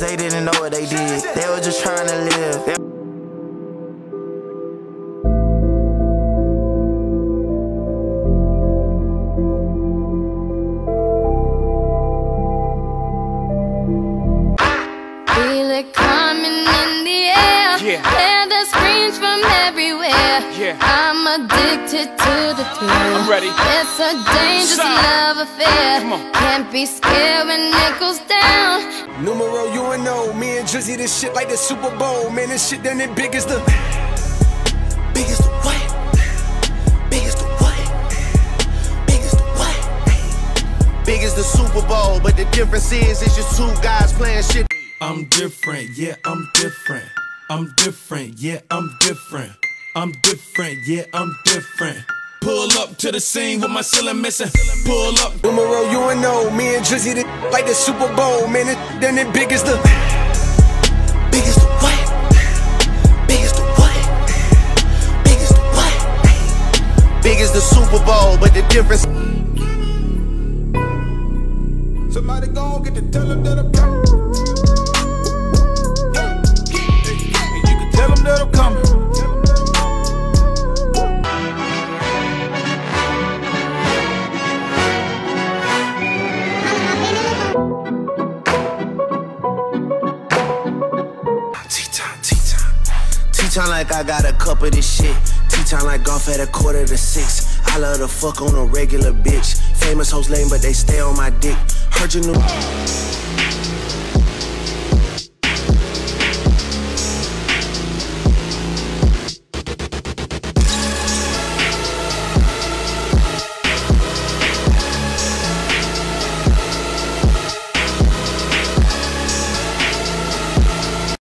they didn't know what they did. They were just trying to live. Feel it coming in the air. Hear the screams from everywhere. I'm addicted to the thrill. I'm ready. It's a dangerous love affair. Can't be scared when it goes down. Numero UNO, me and Drizzy, this shit like the Super Bowl. Man, this shit done it big as the big as the what? Big as the what? Big as the what? Big as the Super Bowl, but the difference is it's just two guys playing shit. I'm different, yeah, I'm different. I'm different, yeah, I'm different. I'm different, yeah, I'm different. Pull up to the scene with my ceiling missing. Pull up. Numero UNO, me and Drizzy, this like the Super Bowl. Man, it done it big as the big as the what? Big as the what? Big as the what? Big as the Super Bowl, but the difference. Somebody gon' get to tell them that I'm coming. You can tell them that I'm coming. T-time like I got a cup of this shit. T-time like golf at 5:45. I love to fuck on a regular bitch. Famous hoes lame, but they stay on my dick. Heard you knew.